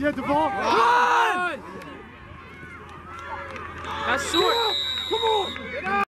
Yeah, the ball. Run! That's short. Come on.